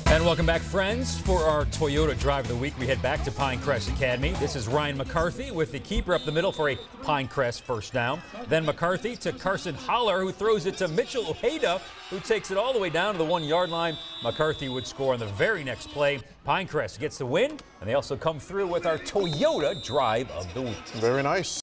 And welcome back, friends. For our Toyota Drive of the Week, we head back to Pinecrest Academy. This is Ryan McCarthy with the keeper up the middle for a Pinecrest first down. Then McCarthy to Carson Holler, who throws it to Mitchell Ojeda, who takes it all the way down to the 1-yard line. McCarthy would score on the very next play. Pinecrest gets the win, and they also come through with our Toyota Drive of the Week. Very nice.